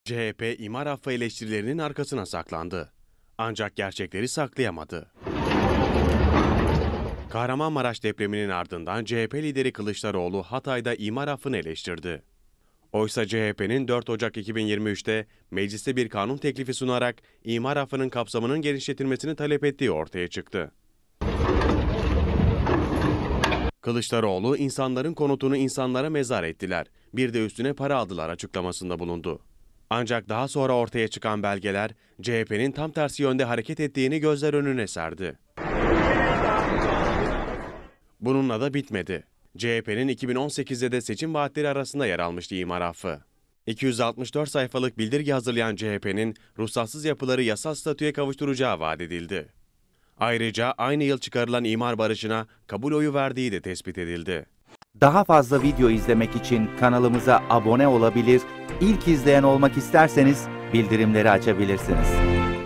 CHP imar affı eleştirilerinin arkasına saklandı. Ancak gerçekleri saklayamadı. Kahramanmaraş depreminin ardından CHP lideri Kılıçdaroğlu Hatay'da imar affını eleştirdi. Oysa CHP'nin 4 Ocak 2023'te mecliste bir kanun teklifi sunarak imar affının kapsamının genişletilmesini talep ettiği ortaya çıktı. Kılıçdaroğlu, insanların konutunu insanlara mezar ettiler, bir de üstüne para aldılar açıklamasında bulundu. Ancak daha sonra ortaya çıkan belgeler, CHP'nin tam tersi yönde hareket ettiğini gözler önüne serdi. Bununla da bitmedi. CHP'nin 2018'de de seçim vaatleri arasında yer almıştı imar affı. 264 sayfalık bildirge hazırlayan CHP'nin ruhsatsız yapıları yasal statüye kavuşturacağı vaat edildi. Ayrıca aynı yıl çıkarılan imar barışına kabul oyu verdiği de tespit edildi. Daha fazla video izlemek için kanalımıza abone olabilir, ilk izleyen olmak isterseniz bildirimleri açabilirsiniz.